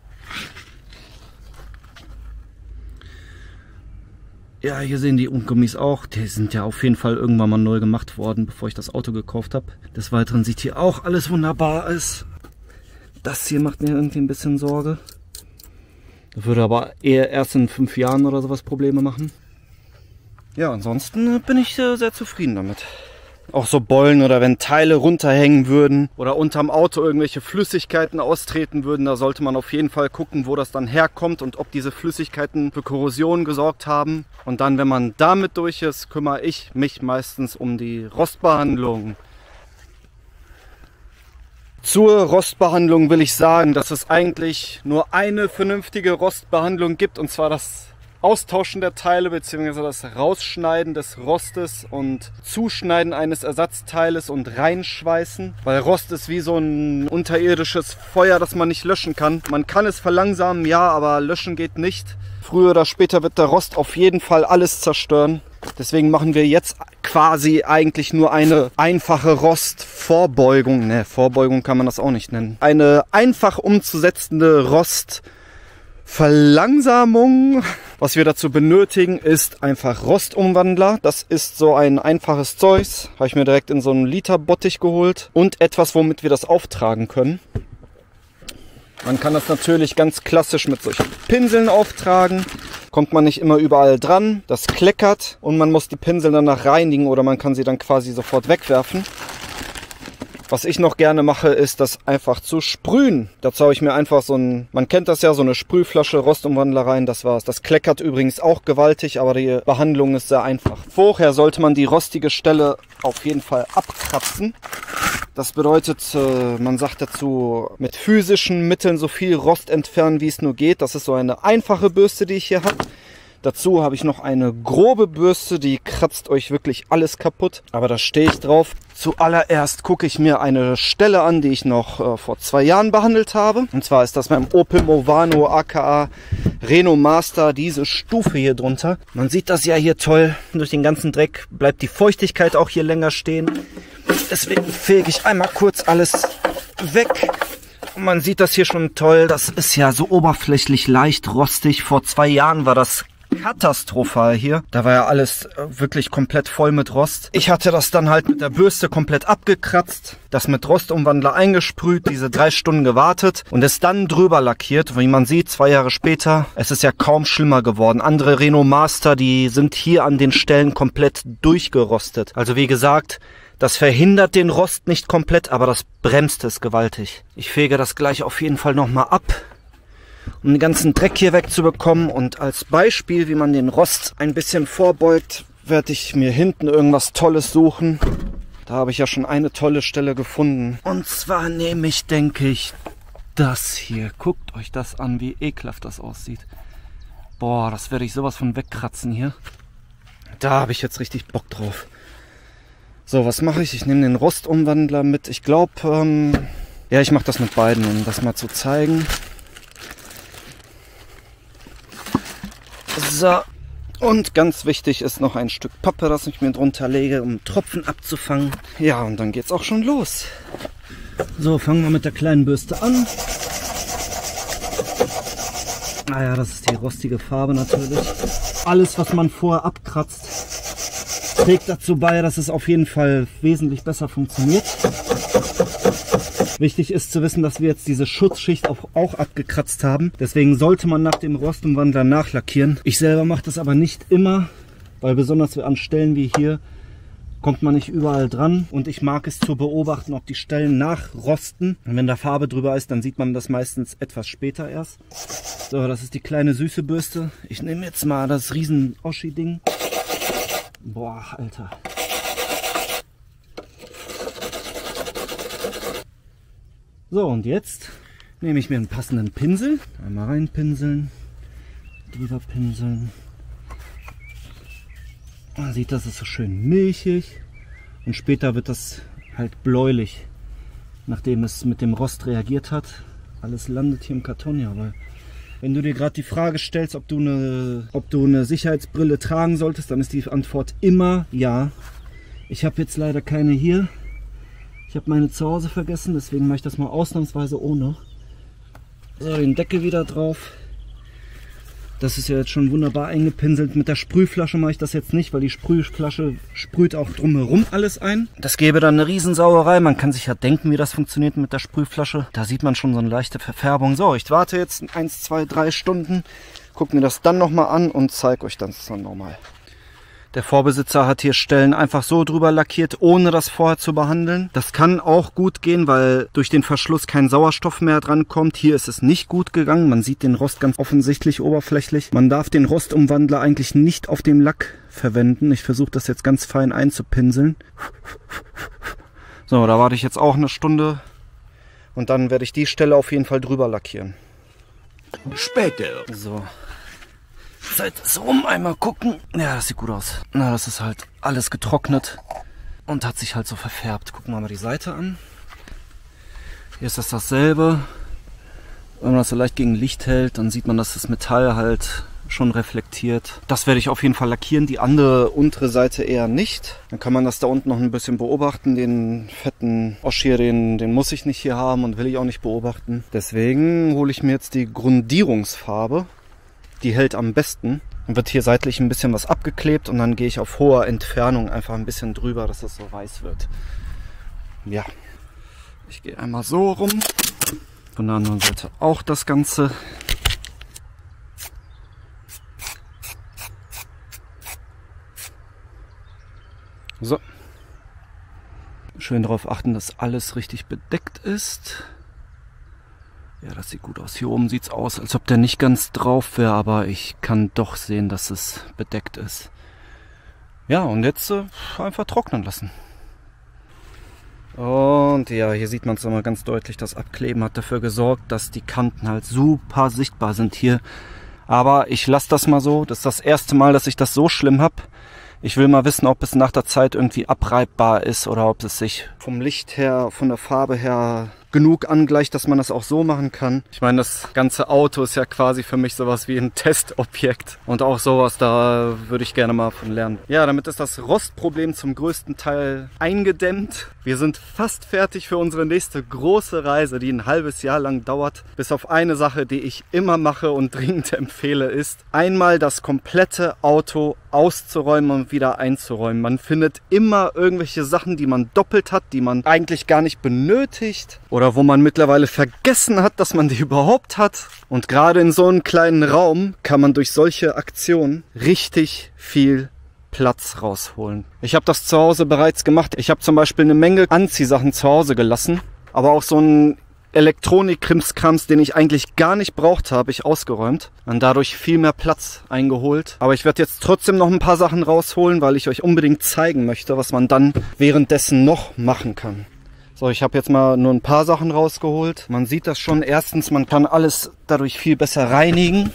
Ja, hier sehen die Gummis auch. Die sind ja auf jeden Fall irgendwann mal neu gemacht worden, bevor ich das Auto gekauft habe. Des Weiteren sieht hier auch alles wunderbar aus. Das hier macht mir irgendwie ein bisschen Sorge. Das würde aber eher erst in fünf Jahren oder sowas Probleme machen. Ja, ansonsten bin ich sehr zufrieden damit. Auch so Beulen oder wenn Teile runterhängen würden oder unterm Auto irgendwelche Flüssigkeiten austreten würden, da sollte man auf jeden Fall gucken, wo das dann herkommt und ob diese Flüssigkeiten für Korrosion gesorgt haben. Und dann, wenn man damit durch ist, kümmere ich mich meistens um die Rostbehandlung. Zur Rostbehandlung will ich sagen, dass es eigentlich nur eine vernünftige Rostbehandlung gibt, und zwar das Austauschen der Teile bzw. das Rausschneiden des Rostes und Zuschneiden eines Ersatzteiles und reinschweißen. Weil Rost ist wie so ein unterirdisches Feuer, das man nicht löschen kann. Man kann es verlangsamen, ja, aber löschen geht nicht. Früher oder später wird der Rost auf jeden Fall alles zerstören. Deswegen machen wir jetzt quasi eigentlich nur eine einfache Rostvorbeugung. Ne, Vorbeugung kann man das auch nicht nennen. Eine einfach umzusetzende Rostverlangsamung. Was wir dazu benötigen, ist einfach Rostumwandler. Das ist so ein einfaches Zeug. Habe ich mir direkt in so einen Liter Bottich geholt. Und etwas, womit wir das auftragen können. Man kann das natürlich ganz klassisch mit solchen Pinseln auftragen. Kommt man nicht immer überall dran. Das kleckert und man muss die Pinsel danach reinigen oder man kann sie dann quasi sofort wegwerfen. Was ich noch gerne mache, ist das einfach zu sprühen. Dazu habe ich mir einfach so ein, man kennt das ja, so eine Sprühflasche, Rostumwandler rein, das war's. Das kleckert übrigens auch gewaltig, aber die Behandlung ist sehr einfach. Vorher sollte man die rostige Stelle auf jeden Fall abkratzen. Das bedeutet, man sagt dazu, mit physischen Mitteln so viel Rost entfernen, wie es nur geht. Das ist so eine einfache Bürste, die ich hier habe. Dazu habe ich noch eine grobe Bürste, die kratzt euch wirklich alles kaputt. Aber da stehe ich drauf. Zuallererst gucke ich mir eine Stelle an, die ich noch äh, vor zwei Jahren behandelt habe. Und zwar ist das beim Opel Movano aka Renault Master, diese Stufe hier drunter. Man sieht das ja hier toll. Durch den ganzen Dreck bleibt die Feuchtigkeit auch hier länger stehen. Deswegen fege ich einmal kurz alles weg. Und man sieht das hier schon toll. Das ist ja so oberflächlich leicht rostig. Vor zwei Jahren war das katastrophal hier. Da war ja alles wirklich komplett voll mit Rost. Ich hatte das dann halt mit der Bürste komplett abgekratzt, das mit Rostumwandler eingesprüht, diese drei Stunden gewartet und es dann drüber lackiert. Wie man sieht, zwei Jahre später, es ist ja kaum schlimmer geworden. Andere Renault Master, die sind hier an den Stellen komplett durchgerostet. Also wie gesagt, das verhindert den Rost nicht komplett, aber das bremst es gewaltig. Ich fege das gleich auf jeden Fall nochmal ab, um den ganzen Dreck hier wegzubekommen. Und als Beispiel, wie man den Rost ein bisschen vorbeugt,
werde ich mir hinten irgendwas Tolles suchen. Da habe ich ja schon eine tolle Stelle gefunden. Und zwar nehme ich, denke ich, das hier. Guckt euch das an, wie ekelhaft das aussieht. Boah, das werde ich sowas von wegkratzen hier. Da habe ich jetzt richtig Bock drauf. So, was mache ich? Ich nehme den Rostumwandler mit. Ich glaube, ähm, ja, ich mache das mit beiden, um das mal zu zeigen. So. Und ganz wichtig ist noch ein Stück Pappe, das ich mir drunter lege, um Tropfen abzufangen. Ja, und dann geht's auch schon los. So, fangen wir mit der kleinen Bürste an. Naja, das ist die rostige Farbe natürlich. Alles, was man vorher abkratzt, trägt dazu bei, dass es auf jeden Fall wesentlich besser funktioniert. Wichtig ist zu wissen, dass wir jetzt diese Schutzschicht auch, auch abgekratzt haben. Deswegen sollte man nach dem Rostumwandler nachlackieren. Ich selber mache das aber nicht immer, weil besonders an Stellen wie hier kommt man nicht überall dran. Und ich mag es zu beobachten, ob die Stellen nachrosten. Und wenn da Farbe drüber ist, dann sieht man das meistens etwas später erst. So, das ist die kleine süße Bürste. Ich nehme jetzt mal das riesen Oschi-Ding. Boah, Alter. So, und jetzt nehme ich mir einen passenden Pinsel. Einmal reinpinseln, drüber pinseln. Man sieht, das ist so schön milchig. Und später wird das halt bläulich, nachdem es mit dem Rost reagiert hat. Alles landet hier im Karton, ja, weil wenn du dir gerade die Frage stellst, ob du, eine, ob du eine Sicherheitsbrille tragen solltest, dann ist die Antwort immer ja. Ich habe jetzt leider keine hier. Ich habe meine zu Hause vergessen, deswegen mache ich das mal ausnahmsweise ohne. So, den Deckel wieder drauf. Das ist ja jetzt schon wunderbar eingepinselt. Mit der Sprühflasche mache ich das jetzt nicht, weil die Sprühflasche sprüht auch drumherum alles ein. Das gäbe dann eine Riesensauerei. Man kann sich ja denken, wie das funktioniert mit der Sprühflasche. Da sieht man schon so eine leichte Verfärbung. So, ich warte jetzt eins, zwei, drei Stunden, gucke mir das dann nochmal an und zeige euch das dann nochmal. Der Vorbesitzer hat hier Stellen einfach so drüber lackiert, ohne das vorher zu behandeln. Das kann auch gut gehen, weil durch den Verschluss kein Sauerstoff mehr dran kommt. Hier ist es nicht gut gegangen. Man sieht den Rost ganz offensichtlich oberflächlich. Man darf den Rostumwandler eigentlich nicht auf dem Lack verwenden. Ich versuche das jetzt ganz fein einzupinseln. So, da warte ich jetzt auch eine Stunde. Und dann werde ich die Stelle auf jeden Fall drüber lackieren. Später. So. Seite ist rum, einmal gucken. Ja, das sieht gut aus. Na, das ist halt alles getrocknet und hat sich halt so verfärbt. Gucken wir mal die Seite an. Hier ist das dasselbe. Wenn man das so leicht gegen Licht hält, dann sieht man, dass das Metall halt schon reflektiert. Das werde ich auf jeden Fall lackieren, die andere untere Seite eher nicht. Dann kann man das da unten noch ein bisschen beobachten. Den fetten Oschi, den, den muss ich nicht hier haben und will ich auch nicht beobachten. Deswegen hole ich mir jetzt die Grundierungsfarbe. Die hält am besten. Dann wird hier seitlich ein bisschen was abgeklebt und dann gehe ich auf hoher Entfernung einfach ein bisschen drüber, dass das so weiß wird. Ja, ich gehe einmal so rum. Von der anderen Seite auch das Ganze. So. Schön darauf achten, dass alles richtig bedeckt ist. Ja, das sieht gut aus. Hier oben sieht es aus, als ob der nicht ganz drauf wäre, aber ich kann doch sehen, dass es bedeckt ist. Ja, und jetzt äh, einfach trocknen lassen. Und ja, hier sieht man es nochmal ganz deutlich. Das Abkleben hat dafür gesorgt, dass die Kanten halt super sichtbar sind hier. Aber ich lasse das mal so. Das ist das erste Mal, dass ich das so schlimm habe. Ich will mal wissen, ob es nach der Zeit irgendwie abreibbar ist oder ob es sich vom Licht her, von der Farbe her genug angleicht, dass man das auch so machen kann. Ich meine, das ganze Auto ist ja quasi für mich sowas wie ein Testobjekt. Und auch sowas, da würde ich gerne mal von lernen. Ja, damit ist das Rostproblem zum größten Teil eingedämmt. Wir sind fast fertig für unsere nächste große Reise, die ein halbes Jahr lang dauert. Bis auf eine Sache, die ich immer mache und dringend empfehle, ist, einmal das komplette Auto auszuräumen und wieder einzuräumen. Man findet immer irgendwelche Sachen, die man doppelt hat, die man eigentlich gar nicht benötigt oder wo man mittlerweile vergessen hat, dass man die überhaupt hat. Und gerade in so einem kleinen Raum kann man durch solche Aktionen richtig viel Platz rausholen. Ich habe das zu Hause bereits gemacht. Ich habe zum Beispiel eine Menge Anziehsachen zu Hause gelassen, aber auch so ein Elektronik-Krimskrams, den ich eigentlich gar nicht braucht habe, ich ausgeräumt und dadurch viel mehr Platz eingeholt. Aber ich werde jetzt trotzdem noch ein paar Sachen rausholen, weil ich euch unbedingt zeigen möchte, was man dann währenddessen noch machen kann. So, ich habe jetzt mal nur ein paar Sachen rausgeholt. Man sieht das schon. Erstens, man kann alles dadurch viel besser reinigen.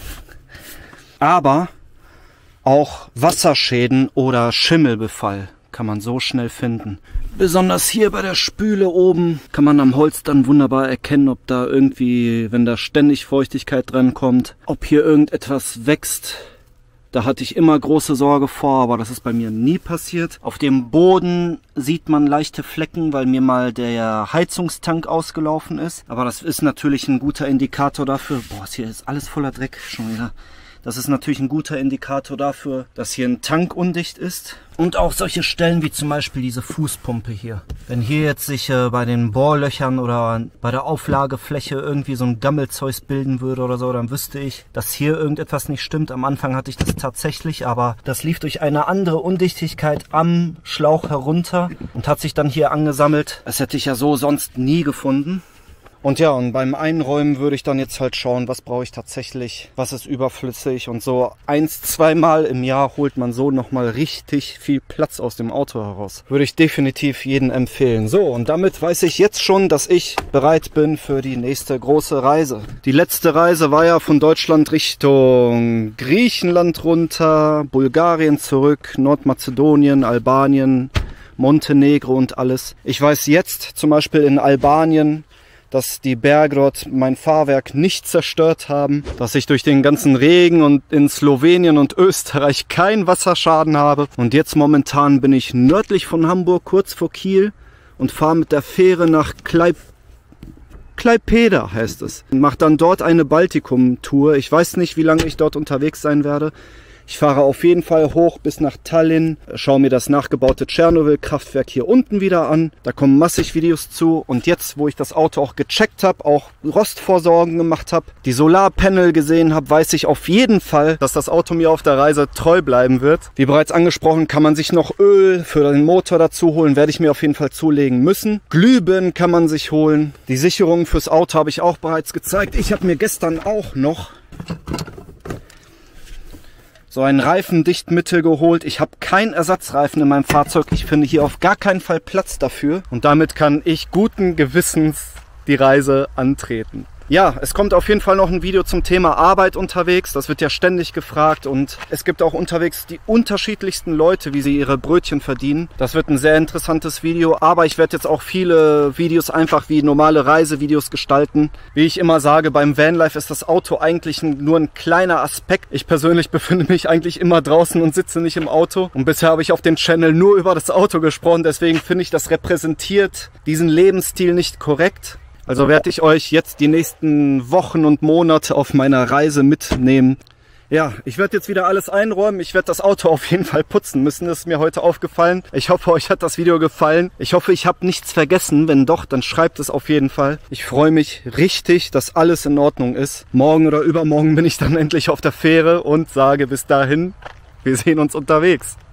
Aber auch Wasserschäden oder Schimmelbefall kann man so schnell finden. Besonders hier bei der Spüle oben kann man am Holz dann wunderbar erkennen, ob da irgendwie, wenn da ständig Feuchtigkeit dran kommt, ob hier irgendetwas wächst. Da hatte ich immer große Sorge vor, aber das ist bei mir nie passiert. Auf dem Boden sieht man leichte Flecken, weil mir mal der Heizungstank ausgelaufen ist. Aber das ist natürlich ein guter Indikator dafür. Boah, hier ist alles voller Dreck schon wieder. Das ist natürlich ein guter Indikator dafür, dass hier ein Tank undicht ist. Und auch solche Stellen wie zum Beispiel diese Fußpumpe hier. Wenn hier jetzt sich äh, bei den Bohrlöchern oder bei der Auflagefläche irgendwie so ein Gammelzeus bilden würde oder so, dann wüsste ich, dass hier irgendetwas nicht stimmt. Am Anfang hatte ich das tatsächlich, aber das lief durch eine andere Undichtigkeit am Schlauch herunter und hat sich dann hier angesammelt. Das hätte ich ja so sonst nie gefunden. Und ja, und beim Einräumen würde ich dann jetzt halt schauen, was brauche ich tatsächlich, was ist überflüssig. Und so eins, zweimal im Jahr holt man so nochmal richtig viel Platz aus dem Auto heraus. Würde ich definitiv jedem empfehlen. So, und damit weiß ich jetzt schon, dass ich bereit bin für die nächste große Reise. Die letzte Reise war ja von Deutschland Richtung Griechenland runter, Bulgarien zurück, Nordmazedonien, Albanien, Montenegro und alles. Ich weiß jetzt zum Beispiel in Albanien, dass die Berge dort mein Fahrwerk nicht zerstört haben, dass ich durch den ganzen Regen und in Slowenien und Österreich keinen Wasserschaden habe. Und jetzt momentan bin ich nördlich von Hamburg, kurz vor Kiel, und fahre mit der Fähre nach Kleip Klaipėda heißt es. Und mache dann dort eine Baltikum-Tour. Ich weiß nicht, wie lange ich dort unterwegs sein werde. Ich fahre auf jeden Fall hoch bis nach Tallinn, schaue mir das nachgebaute Tschernobyl-Kraftwerk hier unten wieder an. Da kommen massig Videos zu. Und jetzt, wo ich das Auto auch gecheckt habe, auch Rostvorsorgen gemacht habe, die Solarpanel gesehen habe, weiß ich auf jeden Fall, dass das Auto mir auf der Reise treu bleiben wird. Wie bereits angesprochen, kann man sich noch Öl für den Motor dazu holen, werde ich mir auf jeden Fall zulegen müssen. Glühbirnen kann man sich holen. Die Sicherungen fürs Auto habe ich auch bereits gezeigt. Ich habe mir gestern auch noch so ein Reifendichtmittel geholt. Ich habe keinen Ersatzreifen in meinem Fahrzeug. Ich finde hier auf gar keinen Fall Platz dafür. Und damit kann ich guten Gewissens die Reise antreten. Ja, es kommt auf jeden Fall noch ein Video zum Thema Arbeit unterwegs. Das wird ja ständig gefragt und es gibt auch unterwegs die unterschiedlichsten Leute, wie sie ihre Brötchen verdienen. Das wird ein sehr interessantes Video, aber ich werde jetzt auch viele Videos einfach wie normale Reisevideos gestalten. Wie ich immer sage, beim Vanlife ist das Auto eigentlich nur ein kleiner Aspekt. Ich persönlich befinde mich eigentlich immer draußen und sitze nicht im Auto. Und bisher habe ich auf dem Channel nur über das Auto gesprochen, deswegen finde ich, das repräsentiert diesen Lebensstil nicht korrekt. Also werde ich euch jetzt die nächsten Wochen und Monate auf meiner Reise mitnehmen. Ja, ich werde jetzt wieder alles einräumen. Ich werde das Auto auf jeden Fall putzen müssen. Das ist mir heute aufgefallen. Ich hoffe, euch hat das Video gefallen. Ich hoffe, ich habe nichts vergessen. Wenn doch, dann schreibt es auf jeden Fall. Ich freue mich richtig, dass alles in Ordnung ist. Morgen oder übermorgen bin ich dann endlich auf der Fähre und sage bis dahin, wir sehen uns unterwegs.